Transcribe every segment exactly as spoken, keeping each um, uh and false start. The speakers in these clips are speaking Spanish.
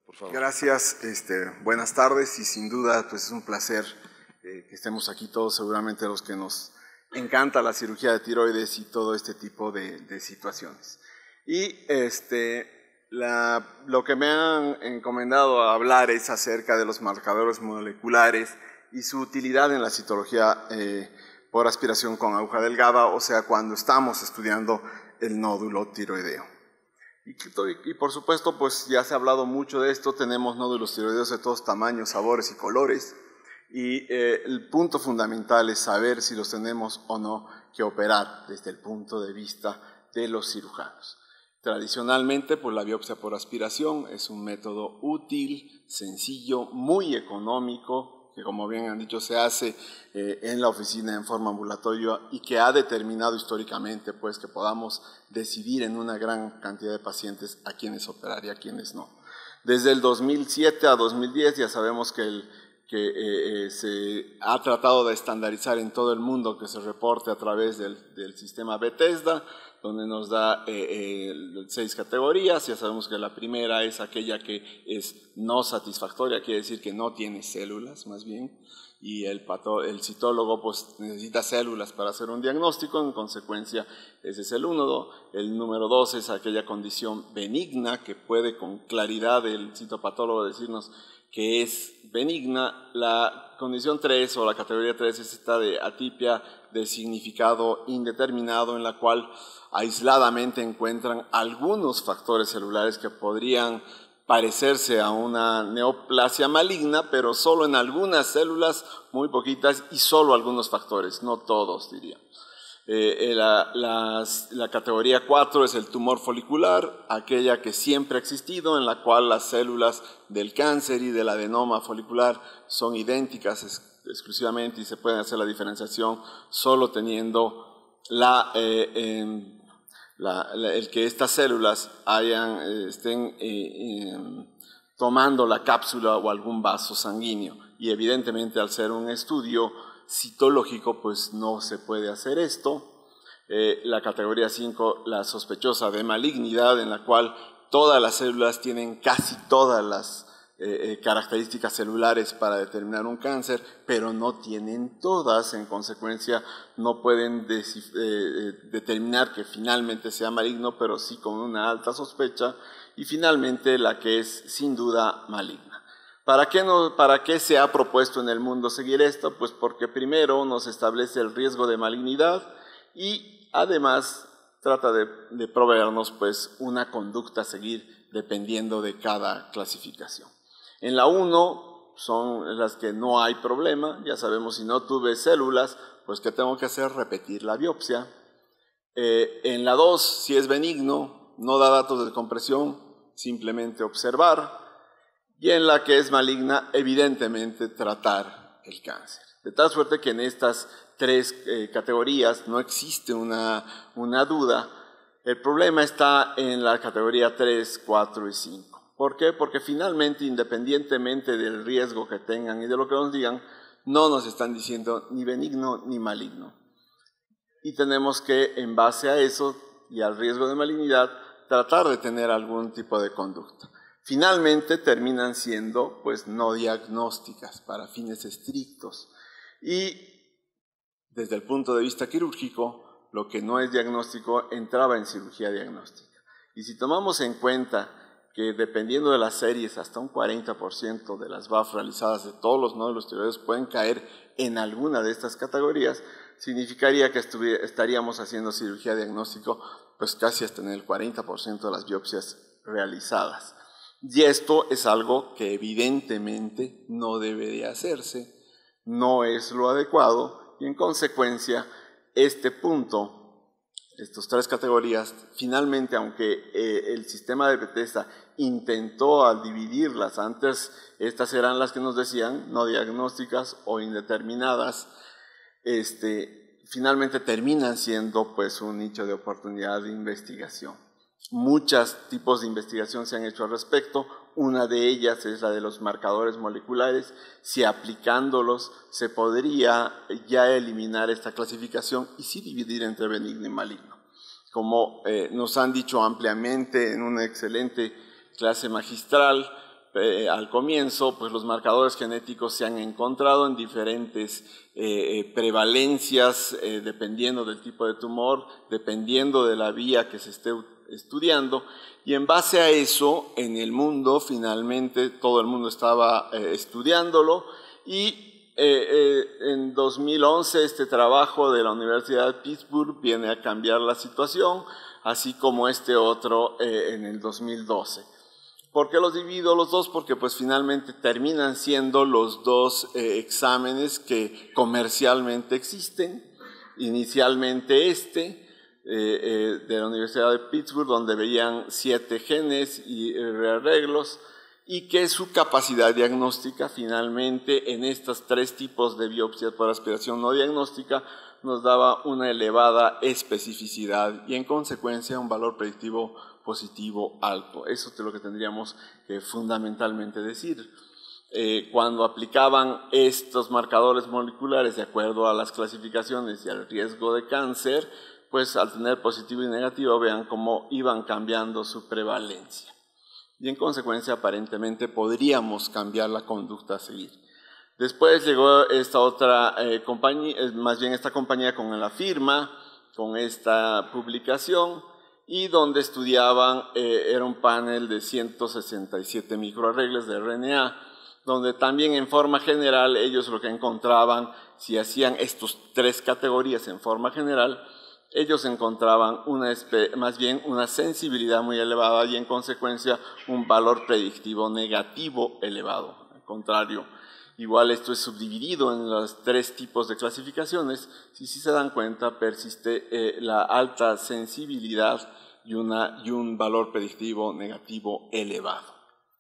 por favor. Gracias, este, buenas tardes y sin duda pues es un placer eh, que estemos aquí todos, seguramente los que nos encanta la cirugía de tiroides y todo este tipo de, de situaciones. Y este, la, lo que me han encomendado a hablar es acerca de los marcadores moleculares y su utilidad en la citología eh, por aspiración con aguja delgada, o sea, cuando estamos estudiando el nódulo tiroideo. Y, y por supuesto, pues ya se ha hablado mucho de esto, tenemos nódulos tiroideos de todos tamaños, sabores y colores, y eh, el punto fundamental es saber si los tenemos o no que operar desde el punto de vista de los cirujanos. Tradicionalmente, pues la biopsia por aspiración es un método útil, sencillo, muy económico, que como bien han dicho se hace eh, en la oficina en forma ambulatoria y que ha determinado históricamente pues que podamos decidir en una gran cantidad de pacientes a quienes operar y a quienes no. Desde el dos mil siete a dos mil diez ya sabemos que, el, que eh, eh, se ha tratado de estandarizar en todo el mundo que se reporte a través del, del sistema Bethesda, donde nos da eh, eh, seis categorías. Ya sabemos que la primera es aquella que es no satisfactoria, quiere decir que no tiene células, más bien, y el, pato, el citólogo pues, necesita células para hacer un diagnóstico, en consecuencia ese es el uno. El número dos es aquella condición benigna, que puede con claridad el citopatólogo decirnos que es benigna. La condición tres o la categoría tres es esta de atipia de significado indeterminado, en la cual aisladamente encuentran algunos factores celulares que podrían parecerse a una neoplasia maligna, pero solo en algunas células, muy poquitas, y solo algunos factores, no todos, diría. Eh, la, las, la categoría cuatro es el tumor folicular, aquella que siempre ha existido, en la cual las células del cáncer y del adenoma folicular son idénticas es, exclusivamente y se puede hacer la diferenciación solo teniendo la, eh, eh, la, la, el que estas células hayan, eh, estén eh, eh, tomando la cápsula o algún vaso sanguíneo. Y evidentemente al ser un estudio citológico, pues no se puede hacer esto. Eh, la categoría cinco, la sospechosa de malignidad, en la cual todas las células tienen casi todas las eh, eh, características celulares para determinar un cáncer, pero no tienen todas, en consecuencia no pueden eh, eh, determinar que finalmente sea maligno, pero sí con una alta sospecha. Y finalmente la que es sin duda maligna. ¿Para qué, no, ¿Para qué se ha propuesto en el mundo seguir esto? Pues porque primero nos establece el riesgo de malignidad y además trata de, de proveernos pues, una conducta a seguir dependiendo de cada clasificación. En la uno son las que no hay problema, ya sabemos si no tuve células, pues ¿qué tengo que hacer? Repetir la biopsia. Eh, en la dos, si es benigno, no da datos de compresión, simplemente observar. Y en la que es maligna, evidentemente, tratar el cáncer. De tal suerte que en estas tres eh, categorías no existe una, una duda. El problema está en la categoría tres, cuatro y cinco. ¿Por qué? Porque finalmente, independientemente del riesgo que tengan y de lo que nos digan, no nos están diciendo ni benigno ni maligno. Y tenemos que, en base a eso y al riesgo de malignidad, tratar de tener algún tipo de conducta. Finalmente terminan siendo pues no diagnósticas para fines estrictos y desde el punto de vista quirúrgico lo que no es diagnóstico entraba en cirugía diagnóstica. Y si tomamos en cuenta que dependiendo de las series hasta un cuarenta por ciento de las B A F realizadas de todos los nódulos tiroideos pueden caer en alguna de estas categorías, significaría que estaríamos haciendo cirugía diagnóstico pues casi hasta en el cuarenta por ciento de las biopsias realizadas. Y esto es algo que evidentemente no debe de hacerse, no es lo adecuado y en consecuencia este punto, estas tres categorías, finalmente aunque eh, el sistema de Bethesda intentó al dividirlas, antes estas eran las que nos decían no diagnósticas o indeterminadas, este, finalmente terminan siendo pues un nicho de oportunidad de investigación. Muchos tipos de investigación se han hecho al respecto, una de ellas es la de los marcadores moleculares, si aplicándolos se podría ya eliminar esta clasificación y sí dividir entre benigno y maligno. Como eh, nos han dicho ampliamente en una excelente clase magistral, eh, al comienzo, pues los marcadores genéticos se han encontrado en diferentes eh, prevalencias, eh, dependiendo del tipo de tumor, dependiendo de la vía que se esté estudiando, y en base a eso, en el mundo, finalmente, todo el mundo estaba eh, estudiándolo, y eh, eh, en dos mil once este trabajo de la Universidad de Pittsburgh viene a cambiar la situación, así como este otro eh, en el dos mil doce. ¿Por qué los divido los dos? Porque pues finalmente terminan siendo los dos eh, exámenes que comercialmente existen. Inicialmente este, eh, eh, de la Universidad de Pittsburgh, donde veían siete genes y eh, rearreglos, y que su capacidad diagnóstica finalmente en estos tres tipos de biopsias por aspiración no diagnóstica nos daba una elevada especificidad y en consecuencia un valor predictivo positivo alto. Eso es lo que tendríamos que fundamentalmente decir. Eh, cuando aplicaban estos marcadores moleculares de acuerdo a las clasificaciones y al riesgo de cáncer, pues al tener positivo y negativo, vean cómo iban cambiando su prevalencia. Y en consecuencia, aparentemente, podríamos cambiar la conducta a seguir. Después llegó esta otra eh, compañía, más bien esta compañía con la firma, con esta publicación, y donde estudiaban, eh, era un panel de ciento sesenta y siete microarreglos de R N A, donde también en forma general ellos lo que encontraban, si hacían estas tres categorías en forma general, ellos encontraban una, más bien una sensibilidad muy elevada y en consecuencia un valor predictivo negativo elevado. Al contrario, igual esto es subdividido en los tres tipos de clasificaciones. Si, si se dan cuenta, persiste eh, la alta sensibilidad y, una, y un valor predictivo negativo elevado.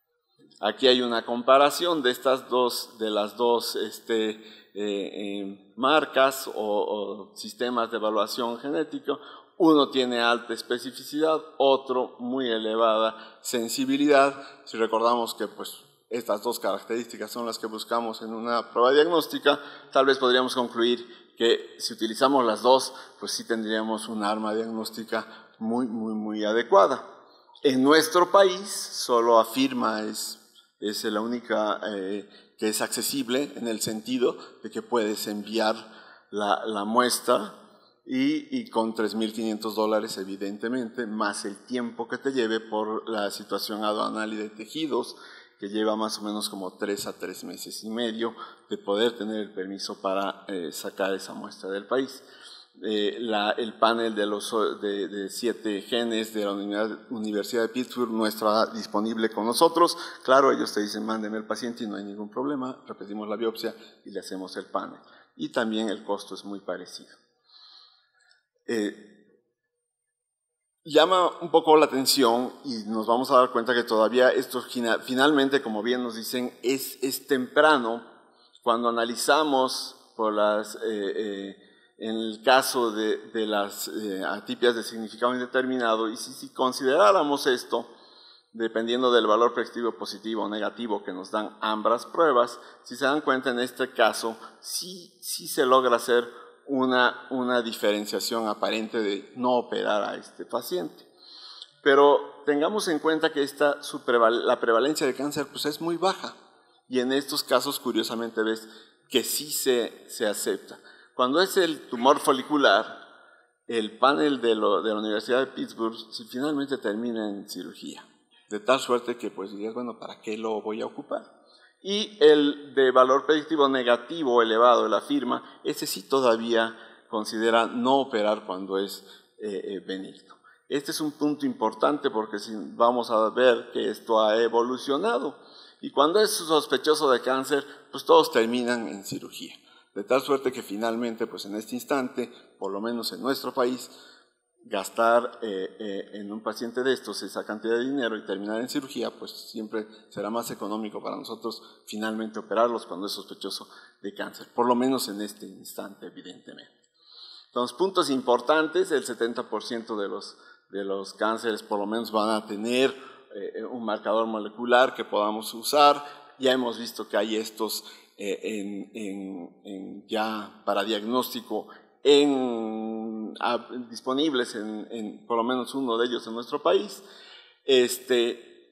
Aquí hay una comparación de estas dos, de las dos este, eh, eh, marcas o, o sistemas de evaluación genética. Uno tiene alta especificidad, otro muy elevada sensibilidad. Si recordamos que pues, estas dos características son las que buscamos en una prueba diagnóstica, tal vez podríamos concluir que si utilizamos las dos, pues sí tendríamos un arma diagnóstica muy, muy, muy adecuada. En nuestro país, solo Afirma es es la única eh, que es accesible en el sentido de que puedes enviar la, la muestra y, y con tres mil quinientos dólares evidentemente, más el tiempo que te lleve por la situación aduanal y de tejidos, que lleva más o menos como tres a tres meses y medio de poder tener el permiso para eh, sacar esa muestra del país. Eh, la, el panel de los de, de siete genes de la Universidad de Pittsburgh no está disponible con nosotros. Claro, ellos te dicen, mándeme el paciente y no hay ningún problema, repetimos la biopsia y le hacemos el panel. Y también el costo es muy parecido. Eh, llama un poco la atención y nos vamos a dar cuenta que todavía esto finalmente, como bien nos dicen, es, es temprano cuando analizamos por las... Eh, eh, en el caso de, de las eh, atipias de significado indeterminado, y si, si consideráramos esto, dependiendo del valor predictivo positivo o negativo que nos dan ambas pruebas, si se dan cuenta en este caso, sí, sí se logra hacer una, una diferenciación aparente de no operar a este paciente. Pero tengamos en cuenta que esta, su preval, la prevalencia de cáncer pues, es muy baja, y en estos casos, curiosamente, ves que sí se, se acepta. Cuando es el tumor folicular, el panel de, lo, de la Universidad de Pittsburgh si finalmente termina en cirugía, de tal suerte que pues dirías, bueno, ¿para qué lo voy a ocupar? Y el de valor predictivo negativo elevado de la firma, ese sí todavía considera no operar cuando es eh, eh, benigno. Este es un punto importante porque si vamos a ver que esto ha evolucionado y cuando es sospechoso de cáncer, pues todos terminan en cirugía. De tal suerte que finalmente, pues en este instante, por lo menos en nuestro país, gastar eh, eh, en un paciente de estos esa cantidad de dinero y terminar en cirugía, pues siempre será más económico para nosotros finalmente operarlos cuando es sospechoso de cáncer, por lo menos en este instante, evidentemente. Entonces, puntos importantes, el setenta por ciento de los, de los cánceres por lo menos van a tener eh, un marcador molecular que podamos usar. Ya hemos visto que hay estos eh, en, en, en ya para diagnóstico en, a, disponibles en, en por lo menos uno de ellos en nuestro país. Este,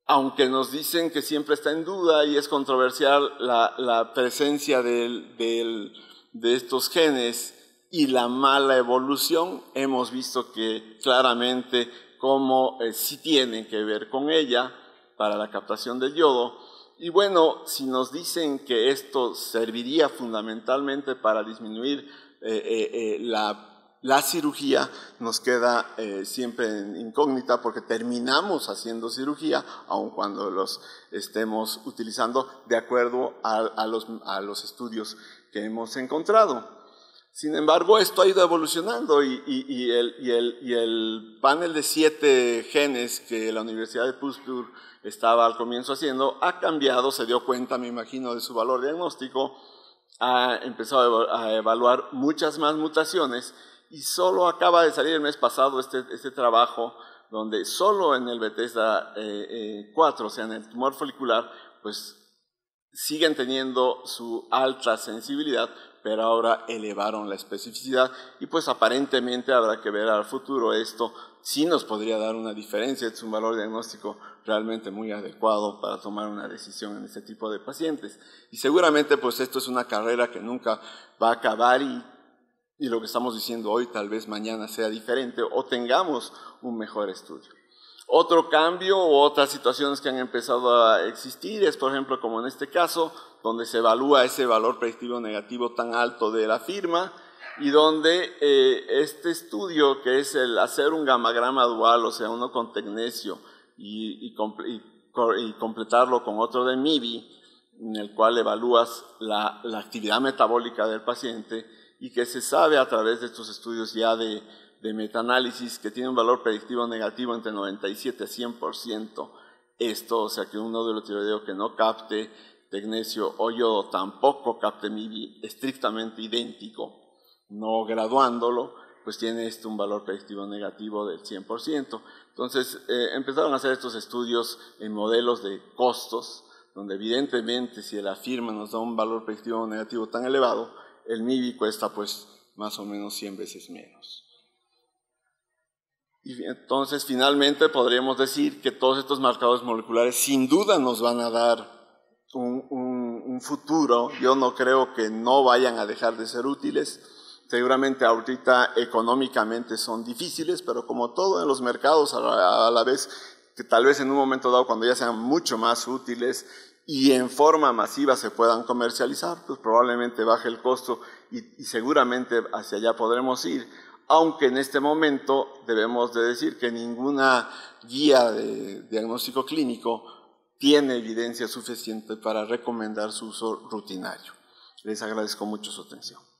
aunque nos dicen que siempre está en duda y es controversial la, la presencia del, del, de estos genes y la mala evolución, hemos visto que claramente cómo eh, sí tienen que ver con ella para la captación del yodo. Y bueno, si nos dicen que esto serviría fundamentalmente para disminuir eh, eh, eh, la La cirugía, nos queda eh, siempre en incógnita porque terminamos haciendo cirugía aun cuando los estemos utilizando de acuerdo a, a, los, a los estudios que hemos encontrado. Sin embargo, esto ha ido evolucionando y, y, y, el, y, el, y el panel de siete genes que la Universidad de Pittsburgh estaba al comienzo haciendo ha cambiado, se dio cuenta, me imagino, de su valor diagnóstico, ha empezado a evaluar muchas más mutaciones. Y solo acaba de salir el mes pasado este, este trabajo donde solo en el Bethesda eh, eh, cuatro, o sea, en el tumor folicular, pues siguen teniendo su alta sensibilidad, pero ahora elevaron la especificidad y pues aparentemente habrá que ver al futuro esto. Sí nos podría dar una diferencia, es un valor diagnóstico realmente muy adecuado para tomar una decisión en este tipo de pacientes. Y seguramente pues esto es una carrera que nunca va a acabar y Y lo que estamos diciendo hoy tal vez mañana sea diferente o tengamos un mejor estudio. Otro cambio u otras situaciones que han empezado a existir es, por ejemplo, como en este caso, donde se evalúa ese valor predictivo negativo tan alto de la firma y donde eh, este estudio, que es el hacer un gamagrama dual, o sea, uno con tecnesio y, y, y, y completarlo con otro de M I B I, en el cual evalúas la, la actividad metabólica del paciente, y que se sabe a través de estos estudios ya de, de metaanálisis que tiene un valor predictivo negativo entre noventa y siete a cien por ciento. Esto, o sea que un nódulo tiroideo que no capte tecnesio o yodo tampoco capte M I B I estrictamente idéntico, no graduándolo, pues tiene esto un valor predictivo negativo del cien por ciento. Entonces eh, empezaron a hacer estos estudios en modelos de costos, donde evidentemente si la firma nos da un valor predictivo negativo tan elevado, el M I B I cuesta pues más o menos cien veces menos. Y entonces finalmente podríamos decir que todos estos marcadores moleculares sin duda nos van a dar un, un, un futuro. Yo no creo que no vayan a dejar de ser útiles. Seguramente ahorita económicamente son difíciles, pero como todo en los mercados a la, a la vez, que tal vez en un momento dado cuando ya sean mucho más útiles y en forma masiva se puedan comercializar, pues probablemente baje el costo y, y seguramente hacia allá podremos ir, aunque en este momento debemos de decir que ninguna guía de diagnóstico clínico tiene evidencia suficiente para recomendar su uso rutinario. Les agradezco mucho su atención.